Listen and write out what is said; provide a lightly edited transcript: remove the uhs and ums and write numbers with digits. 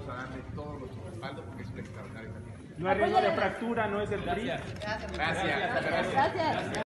a darle todo nuestro respaldo porque es un extraordinario candidato. No hay riesgo de fractura, no es el PRI. Gracias.